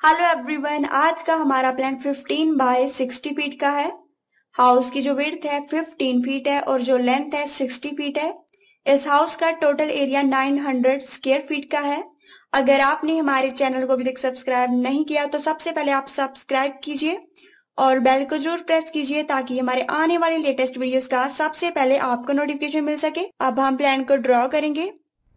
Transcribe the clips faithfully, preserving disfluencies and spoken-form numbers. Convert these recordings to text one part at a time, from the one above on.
Hello everyone, आज का हमारा plan fifteen by sixty feet का है। हाउस की जो विड्थ है फिफ्टीन फीट है और जो लेंथ है सिक्सटी फीट है। इस हाउस का total area nine hundred square feet का है। अगर आपने हमारे चैनल को अभी तक सब्सक्राइब नहीं किया तो सबसे पहले आप सब्सक्राइब कीजिए और बेल को जरूर प्रेस कीजिए ताकि हमारे आने वाले लेटेस्ट वीडियोस का सबसे पहले आपको नोटिफिकेशन मिल सके। अब हम प्लान को ड्रॉ करेंगे।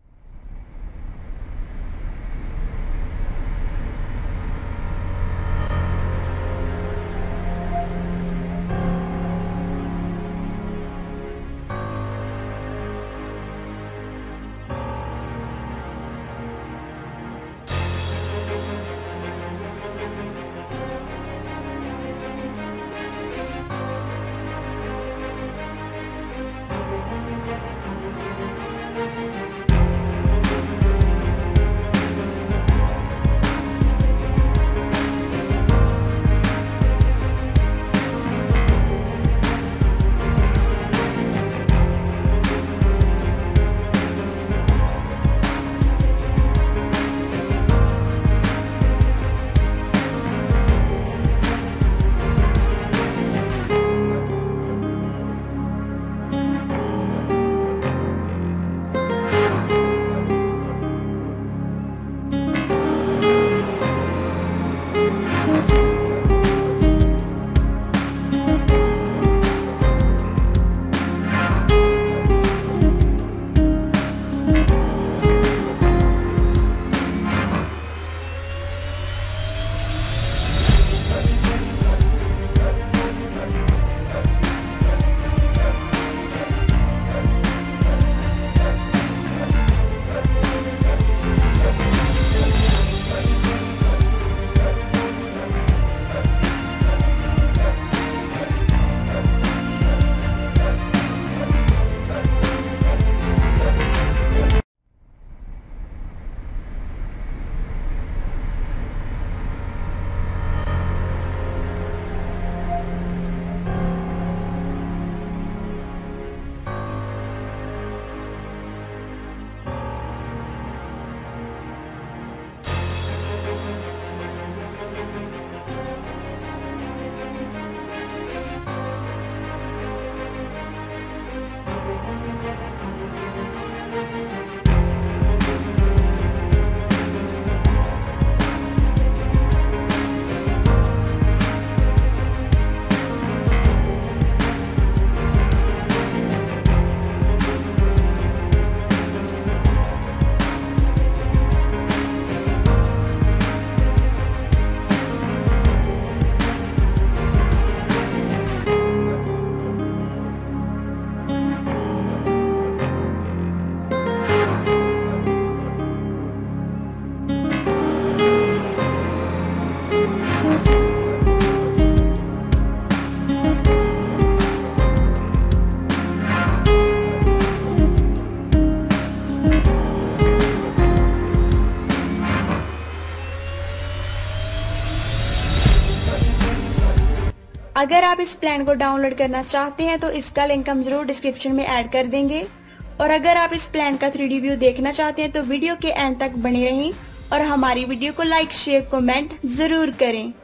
अगर आप इस प्लान को डाउनलोड करना चाहते हैं तो इसका लिंक हम जरूर डिस्क्रिप्शन में ऐड कर देंगे। और अगर आप इस प्लान का थ्री डी व्यू देखना चाहते हैं तो वीडियो के एंड तक बने रहें और हमारी वीडियो को लाइक शेयर कमेंट जरूर करें।